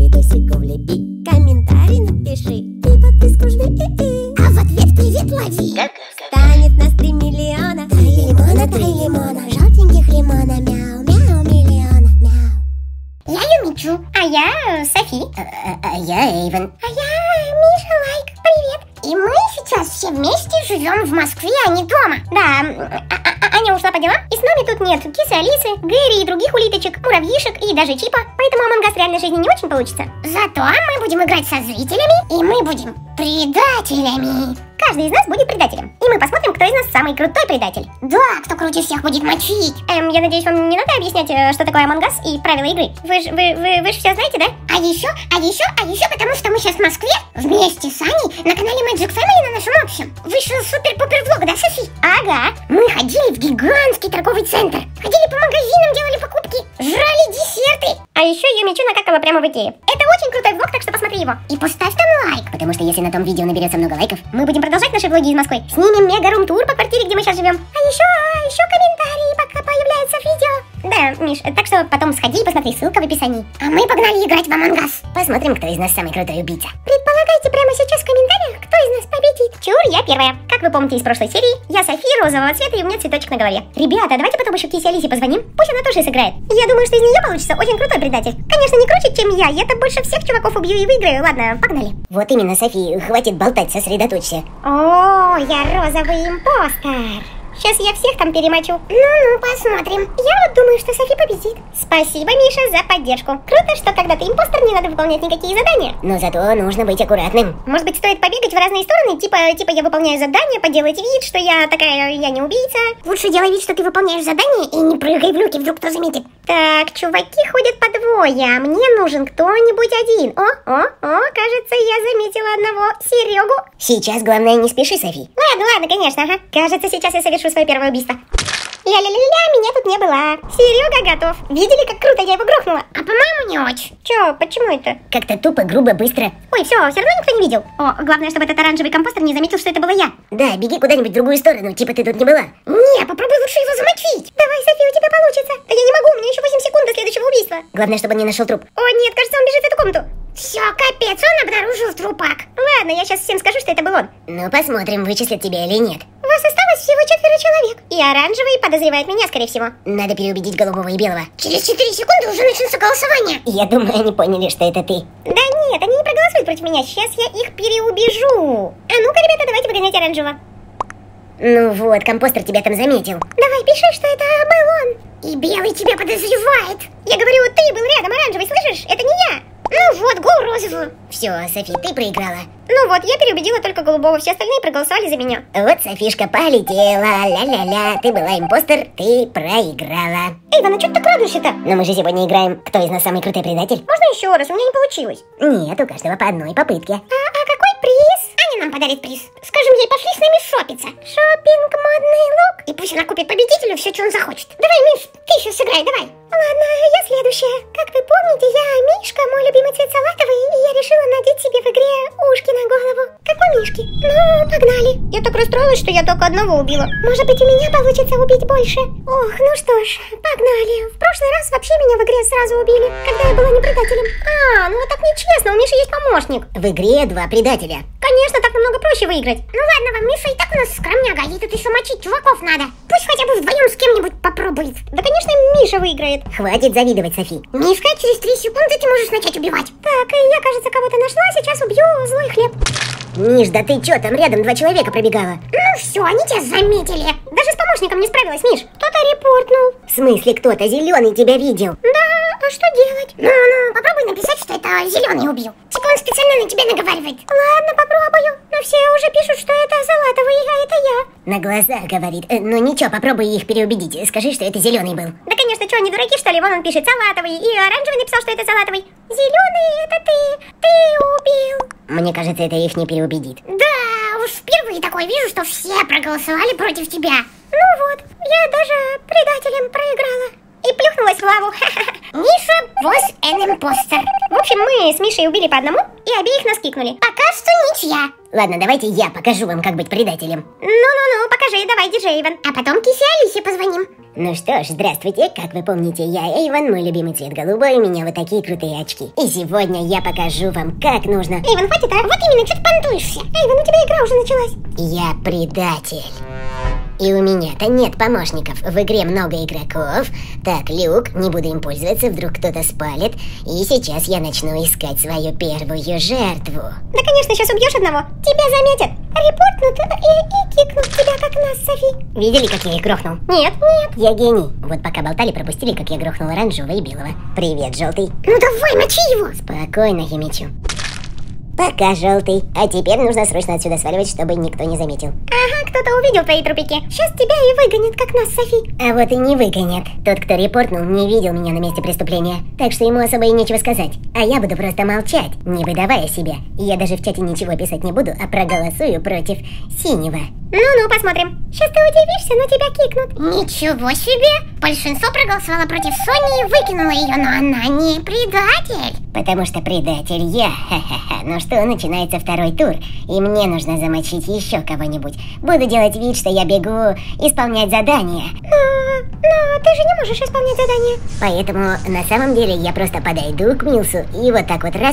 видосику влепи, комментарий напиши и подписку жми, а в ответ привет лови. Станет нас 3 миллиона. Тай лимона, желтеньких лимона. Мяу, мяу, миллиона, мяу. Я Юмичу, а я Софи. А я Эйвен. А я Миша Лайк, привет. И мы сейчас все вместе живем в Москве, а не дома. Да, Аня ушла по делам, и с нами тут нет кисы Алисы, Гэри и других улиточек, муравьишек и даже Чипа, поэтому Among Us в реальной жизни не очень получится. Зато мы будем играть со зрителями, и мы будем предателями. Каждый из нас будет предателем, и мы посмотрим, кто из нас самый крутой предатель. Да, кто круче всех будет мочить. Я надеюсь, вам не надо объяснять, что такое Among Us и правила игры. Вы же все знаете, да? А еще, потому что мы сейчас в Москве вместе с Аней на канале Magic Family на нашем общем. Вышел супер-пупер влог, да, Софи? Ага. Мы ходили в гигантский торговый центр. Ходили по магазинам, делали покупки, жрали десерты. А еще Юмичу накакала прямо в Икее. Это очень крутой влог, так что посмотри его. И поставь там лайк. Потому что если на том видео наберется много лайков, мы будем продолжать наши влоги из Москвы. Снимем мега-рум-тур по квартире, где мы сейчас живем. А еще комментарии, пока появляются в видео. Да, Миш, так что потом сходи и посмотри, ссылка в описании. А мы погнали играть в Among Us. Посмотрим, кто из нас самый крутой убийца. Предполагайте прямо сейчас в комментариях, кто из нас победит. Чур, я первая. Как вы помните из прошлой серии, я Софи розового цвета и у меня цветочек на голове. Ребята, давайте потом еще Кисе Алисе позвоним, пусть она тоже сыграет. Я думаю, что из нее получится очень крутой предатель. Конечно, не круче, чем я-то больше всех чуваков убью и выиграю. Ладно, погнали. Вот именно, Софи, хватит болтать, сосредоточься. О, я розовый импостер. Сейчас я всех там перемочу. Ну, посмотрим. Я вот думаю, что Софи победит. Спасибо, Миша, за поддержку. Круто, что когда ты импостер, не надо выполнять никакие задания. Но зато нужно быть аккуратным. Может быть, стоит побегать в разные стороны? Типа я выполняю задание, поделать вид, что я такая, я не убийца. Лучше делай вид, что ты выполняешь задание, и не прыгай в люки, вдруг кто заметит. Так, чуваки ходят по двое, а мне нужен кто-нибудь один. О, кажется, я заметила одного. Серегу. Сейчас главное не спеши, Софи. Ладно, конечно, ага. Кажется, сейчас я совершу свое первое убийство. Ля-ля-ля-ля, меня тут не было. Серега готов. Видели, как круто я его грохнула? А по-моему, не очень. Чё, почему это? Как-то тупо, грубо, быстро. Ой, все равно никто не видел. О, главное, чтобы этот оранжевый компостер не заметил, что это была я. Да, беги куда-нибудь в другую сторону, типа ты тут не была. Не, попробуй лучше его замочить. Давай, Софи, у тебя получится. Да я не могу, у меня еще 8 секунд до следующего убийства. Главное, чтобы он не нашел труп. О, нет, кажется, он бежит в эту комнату. Все, капец, он обнаружил трупак. Ладно, я сейчас всем скажу, что это был он. Ну, посмотрим, вычислят тебя или нет. Вас осталось всего 4 человек. И оранжевый подозревает меня, скорее всего. Надо переубедить голубого и белого. Через 4 секунды уже начнется голосование. Я думаю, они поняли, что это ты. Да нет, они не проголосуют против меня. Сейчас я их переубежу. А ну-ка, ребята, давайте выгонять оранжевого. Ну вот, компостер тебя там заметил. Давай, пиши, что это был он. И белый тебя подозревает. Я говорю, ты был рядом, оранжевый, слышишь? Это не я. Ну вот, гол розовую. Все, Софи, ты проиграла. Ну вот, я переубедила только голубого, все остальные проголосовали за меня. Вот Софишка полетела, ля-ля-ля, ты была импостер, ты проиграла. Эйва, ну что ты так радуешься-то? Но мы же сегодня играем, кто из нас самый крутой предатель. Можно еще раз, у меня не получилось. Нет, у каждого по одной попытке. А какой приз? Аня нам подарит приз. Скажем ей, пошли с нами шопиться. Шопинг, модный лук. И пусть она купит победителю все, что он захочет. Давай, Миш, ты еще сыграй, давай. Ладно, я следующая. Как вы помните, я Мишка, мой любимый цвет салатовый, и я решила надеть себе в игре ушки на голову. Как у Мишки. Ну, погнали. Я так расстроилась, что я только одного убила. Может быть, у меня получится убить больше. Ох, ну что ж, погнали. В прошлый раз вообще меня в игре сразу убили, когда я была не предателем. Ну вот так нечестно, у Миши есть помощник. В игре 2 предателя. Конечно, так намного проще выиграть. Ну ладно вам, Миша и так у нас скромняга, ей тут еще мочить чуваков надо. Пусть хотя бы вдвоем с кем-нибудь попробует. Да, конечно, Миша выиграет. Хватит завидовать, Софи. Мишка, через 3 секунды ты можешь начать убивать. Так, я, кажется, кого-то нашла, сейчас убью злой хлеб. Миш, да ты чё, там рядом 2 человека пробегало. Ну все, они тебя заметили. Даже с помощником не справилась, Миш. Кто-то репортнул. В смысле, кто-то зеленый тебя видел? Да, а что делать? Ну, попробуй написать, что это зеленый убил. Типа он специально на тебя наговаривает. Ладно, попробую. Но все уже пишут, что это салатовый, а это я. На глазах говорит. Ну ничего, попробуй их переубедить. Скажи, что это зеленый был. Да, конечно, что, они дураки, что ли? Вон он пишет салатовый, и оранжевый написал, что это салатовый. Зеленый, это ты. Ты убил. Мне кажется, это их не переубедит. Да, уж впервые такое вижу, что все проголосовали против тебя. Ну вот, я даже предателем проиграла. и плюхнулась в лаву. Миша was an imposter. В общем, мы с Мишей убили по одному и обеих нас кикнули. Пока что ничья. Ладно, давайте я покажу вам, как быть предателем. Ну, покажи, давай, держи, Эйвен. А потом Кисе Алисе позвоним. Ну что ж, здравствуйте, как вы помните, я Эйвен, мой любимый цвет голубой, у меня вот такие крутые очки. И сегодня я покажу вам, как нужно... Эйвен, хватит, а? Вот именно, что ты понтуешься? Эйвен, у тебя игра уже началась. Я предатель. И у меня-то нет помощников. В игре много игроков. Так, люк, не буду им пользоваться, вдруг кто-то спалит. И сейчас я начну искать свою первую жертву. Да, конечно, сейчас убьешь одного. Тебя заметят. Репортнут и кикнут тебя, как нас, Софи. Видели, как я их грохнул? Нет. Я гений. Вот пока болтали, пропустили, как я грохнул оранжевого и белого. Привет, желтый. Ну давай, мочи его. Спокойно, химичу. Пока, желтый. А теперь нужно срочно отсюда сваливать, чтобы никто не заметил. Ага, кто-то увидел твои трупики. Сейчас тебя и выгонят, как нас, Софи. А вот и не выгонят. Тот, кто репортнул, не видел меня на месте преступления. Так что ему особо и нечего сказать. А я буду просто молчать, не выдавая себя. Я даже в чате ничего писать не буду, а проголосую против синего. Ну, посмотрим. Сейчас ты удивишься, но тебя кикнут. Ничего себе! Большинство проголосовало против Сони и выкинуло ее, но она не предатель. Потому что предатель я. Ха-ха-ха. Ну что, начинается второй тур, и мне нужно замочить еще кого-нибудь. Буду делать вид, что я бегу исполнять задание. Но ты же не можешь исполнять задание. Поэтому на самом деле я просто подойду к Милсу и вот так вот раз...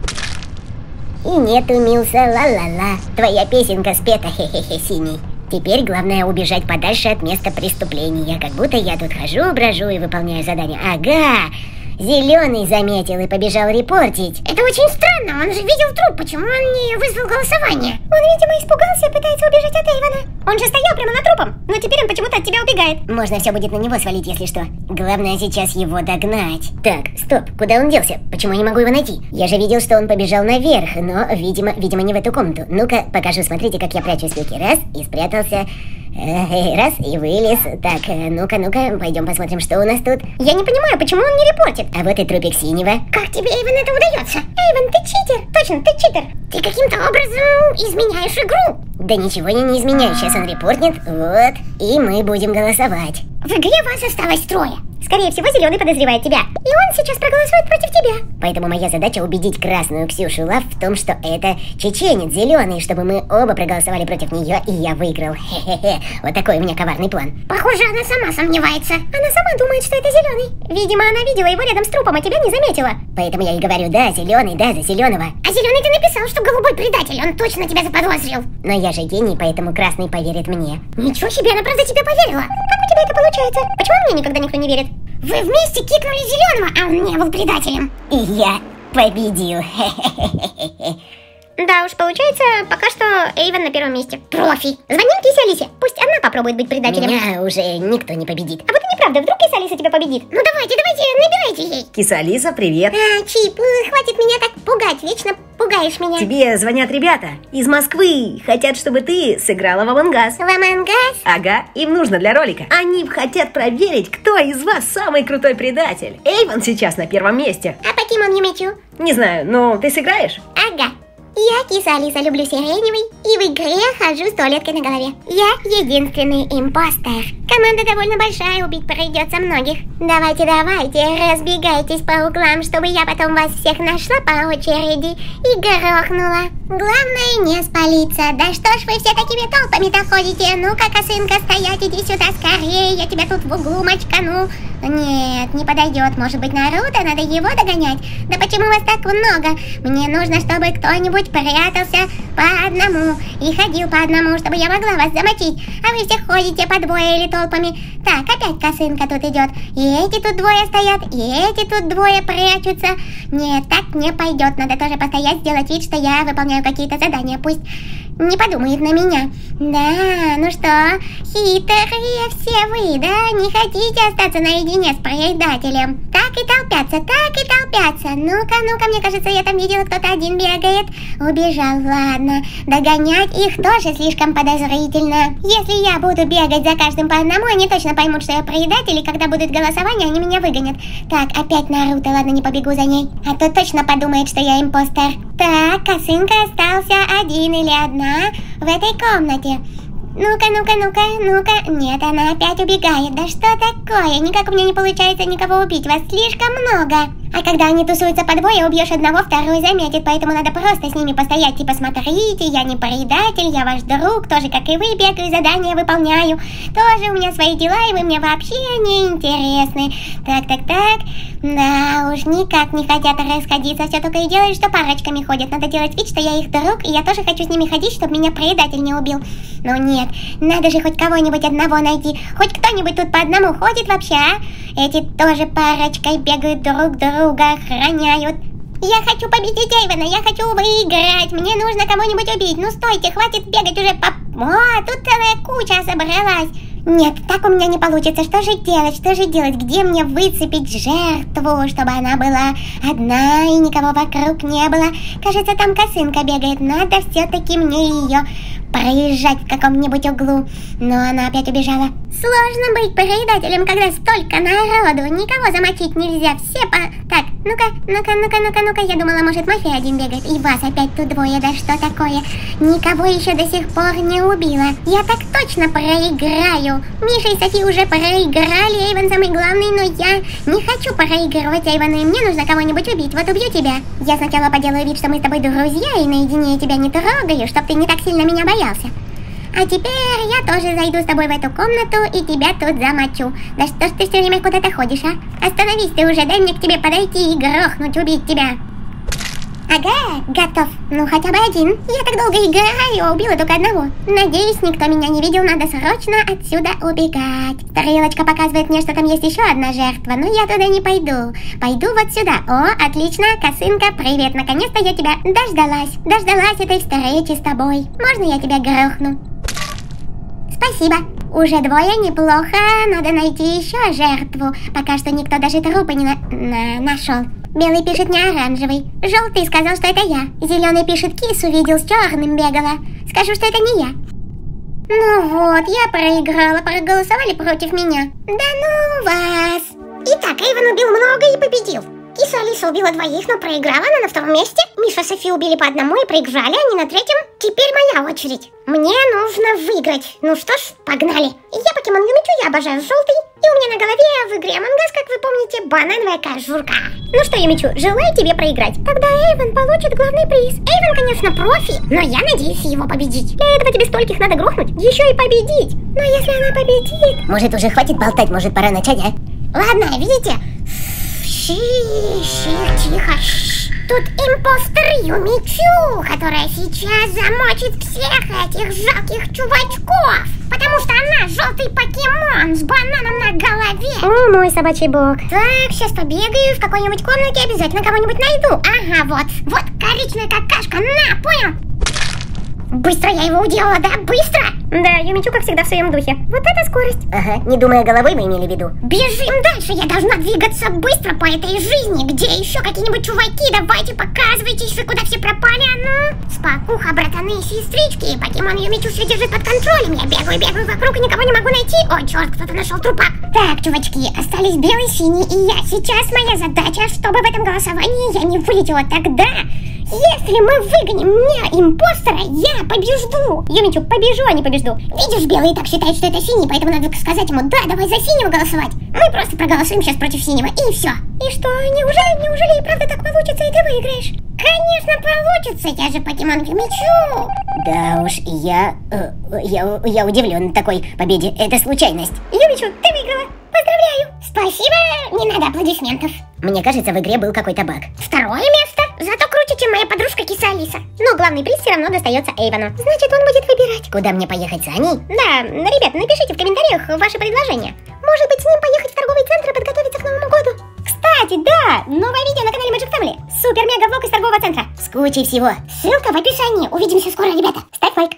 И нету Милса, ла-ла-ла. Твоя песенка спета, хе-хе-хе, синий. Теперь главное убежать подальше от места преступления. Как будто я тут хожу, брожу и выполняю задание. Ага! Зеленый заметил и побежал репортить. Это очень странно, он же видел труп, почему он не вызвал голосование? Он, видимо, испугался и пытается убежать от Эйвена. Он же стоял прямо над трупом, но теперь он почему-то от тебя убегает. Можно все будет на него свалить, если что. Главное сейчас его догнать. Так, стоп, куда он делся? Почему я не могу его найти? Я же видел, что он побежал наверх, но, видимо, не в эту комнату. Ну-ка, покажу, смотрите, как я прячусь в люке. Раз, и спрятался. Раз, и вылез. Так, ну-ка, пойдем посмотрим, что у нас тут. Я не понимаю, почему он не репортит. А вот и трупик синего. Как тебе, Эйвен, это удается? Эйвен, ты читер. Точно, ты читер. Ты каким-то образом изменяешь игру. Да ничего я не изменяю, сейчас он репортнет. Вот, и мы будем голосовать. В игре вас осталось трое. Скорее всего, зеленый подозревает тебя. И он сейчас проголосует против тебя. Поэтому моя задача убедить красную Ксюшу Лав в том, что это чеченец зеленый, чтобы мы оба проголосовали против нее, и я выиграл. Хе-хе-хе. Вот такой у меня коварный план. Похоже, она сама сомневается. Она сама думает, что это зеленый. Видимо, она видела его рядом с трупом, а тебя не заметила. Поэтому я и говорю, да, зеленый, да, за зеленого. А зеленый ты написал, что голубой предатель. Он точно тебя заподозрил. Но я же гений, поэтому красный поверит мне. Ничего себе, она правда тебе поверила. Как у тебя это получается? Почему мне никогда никто не верит? Вы вместе кикнули зеленого, а он не был предателем. И я победил. Да уж, получается, пока что Эйвен на первом месте. Профи. Звоним Кисе Алисе. Пусть она попробует быть предателем. Меня уже никто не победит. А вот и неправда, вдруг Киса Алиса тебя победит. Ну давайте, набирайте ей. Киса Алиса, привет. Чип, хватит меня так пугать, вечно пугаешь меня. Тебе звонят ребята из Москвы. Хотят, чтобы ты сыграла в Among Us. В Among Us? Ага, им нужно для ролика. Они хотят проверить, кто из вас самый крутой предатель. Эйвен сейчас на первом месте. А по кем он не мечу? Не знаю, но ты сыграешь? Ага. Я Киса Алиса, люблю сиреневый, и в игре хожу с туалеткой на голове. Я единственный импостер. Команда довольно большая, убить придется многих. Давайте, разбегайтесь по углам, чтобы я потом вас всех нашла по очереди и грохнула. Главное не спалиться. Да что ж вы все такими толпами-то ходите? Ну-ка, косынка, стоять, иди сюда скорее, я тебя тут в углу мочкану. Нет, не подойдет. Может быть, Наруто, надо его догонять? Да почему вас так много? Мне нужно, чтобы кто-нибудь прятался по одному и ходил по одному, чтобы я могла вас замочить. А вы все ходите по двое или толпами. Так, опять косынка тут идет. И эти тут двое стоят, и эти тут двое прячутся. Нет, так не пойдет. Надо тоже постоять, сделать вид, что я выполняю какие-то задания. Пусть не подумает на меня. Да, ну что, хитрые все вы, да? Не хотите остаться наедине с предателем? Так и толпятся. Ну-ка, мне кажется, я там видела, кто-то один бегает. Убежал, ладно. Догонять их тоже слишком подозрительно. Если я буду бегать за каждым по одному, они точно поймут, что я предатель, и когда будут голосования, они меня выгонят. Так, опять Наруто, ладно, не побегу за ней. А то точно подумает, что я импостер. Так, косынка остался один или одна в этой комнате. Ну-ка, ну-ка, ну-ка, ну-ка. Нет, она опять убегает. Да что такое? Никак у меня не получается никого убить. Вас слишком много. А когда они тусуются по двое, убьешь одного, второй заметит. Поэтому надо просто с ними постоять. Типа, смотрите, я не предатель, я ваш друг. Тоже, как и вы, бегаю, задания выполняю. Тоже у меня свои дела, и вы мне вообще не интересны. Так. Да уж, никак не хотят расходиться. Все только и делают, что парочками ходят. Надо делать вид, что я их друг, и я тоже хочу с ними ходить, чтобы меня предатель не убил. Но нет, надо же хоть кого-нибудь одного найти. Хоть кто-нибудь тут по одному ходит вообще, а? Эти тоже парочкой бегают, друг друга охраняют. Я хочу победить Эйвена, я хочу выиграть. Мне нужно кого-нибудь убить. Ну стойте, хватит бегать уже по... О, тут целая куча собралась. Нет, так у меня не получится. Что же делать? Где мне выцепить жертву, чтобы она была одна и никого вокруг не было? Кажется, там косынка бегает. Надо все-таки мне ее проезжать в каком-нибудь углу. Но она опять убежала. Сложно быть предателем, когда столько народу. Никого замочить нельзя. Все по... Так, ну-ка. Я думала, может, мафия один бегает. И вас опять тут двое. Да что такое? Никого еще до сих пор не убила. Я так точно проиграю. Миша и Софи уже проиграли. Эйвен самый главный, но я не хочу проигрывать Эйвена. И мне нужно кого-нибудь убить. Вот убью тебя. Я сначала поделаю вид, что мы с тобой друзья, и наедине я тебя не трогаю, чтоб ты не так сильно меня боялся. А теперь я тоже зайду с тобой в эту комнату и тебя тут замочу. Да что ж ты все время куда-то ходишь, а? Остановись ты уже, дай мне к тебе подойти и грохнуть, убить тебя. Ага, готов. Ну хотя бы один. Я так долго играю, убила только одного. Надеюсь, никто меня не видел, надо срочно отсюда убегать. Стрелочка показывает мне, что там есть еще одна жертва, но я туда не пойду. Пойду вот сюда. О, отлично, косынка, привет. Наконец-то я тебя дождалась этой встречи с тобой. Можно я тебя грохну? Спасибо. Уже двое, неплохо. Надо найти еще жертву. Пока что никто даже трупа не нашел. Белый пишет не оранжевый. Желтый сказал, что это я. Зеленый пишет кис увидел, с черным бегала. Скажу, что это не я. Ну вот, я проиграла. Проголосовали против меня. Да ну вас. Итак, Эйвен убил много и победил. Киса Алиса убила двоих, но проиграла она на втором месте. Миша и Софи убили по одному и проиграли они на третьем. Теперь моя очередь. Мне нужно выиграть. Ну что ж, погнали. Я покемон Юмичу, я обожаю желтый. И у меня на голове в игре Among Us, как вы помните, банановая кожурка. Ну что, Юмичу, желаю тебе проиграть. Тогда Эйвен получит главный приз. Эйвен, конечно, профи, но я надеюсь его победить. Для этого тебе стольких надо грохнуть, еще и победить. Но если она победит... Может, уже хватит болтать, может, пора начать, а? Ладно, видите? Тихо. Тут импостер Юмичу, которая сейчас замочит всех этих жалких чувачков. Потому что она желтый покемон с бананом на голове. О, мой собачий бог. Так, сейчас побегаю в какой-нибудь комнате, обязательно кого-нибудь найду. Ага, вот коричневая какашка, на, понял? Быстро я его уделала, да? Быстро! Да, Юмичу, как всегда, в своем духе. Вот это скорость. Ага, не думая головой, мы имели в виду. Бежим дальше, я должна двигаться быстро по этой жизни. Где еще какие-нибудь чуваки? Давайте, показывайтесь, вы куда все пропали, а ну? Спокуха, братаны и сестрички. Покемон Юмичу все держит под контролем. Я бегаю вокруг и никого не могу найти. О, черт, кто-то нашел трупак. Так, чувачки, остались белый, синий и я. Сейчас моя задача, чтобы в этом голосовании я не вылетела. Тогда... Если мы выгоним мне импостера, я побежду. Юмичу, побежу, а не побежду. Видишь, белый так считает, что это синий, поэтому надо сказать ему, да, давай за синего голосовать. Мы просто проголосуем сейчас против синего, и все. И что, неужели и правда так получится, и ты выиграешь? Конечно получится, я же покемон Юмичу. Да уж, я удивлен такой победе. Это случайность. Юмичу, ты выиграла. Поздравляю. Спасибо, не надо аплодисментов. Мне кажется, в игре был какой-то баг. Второе место. Зато круче, чем моя подружка Киса Алиса. Но главный приз все равно достается Эйвену. Значит, он будет выбирать. Куда мне поехать, с Аней? Да, ребят, напишите в комментариях ваши предложения. Может быть, с ним поехать в торговый центр и подготовиться к Новому году? Кстати, да, новое видео на канале Magic Family. Супер-мега-влог из торгового центра. С кучей всего. Ссылка в описании. Увидимся скоро, ребята. Ставь лайк.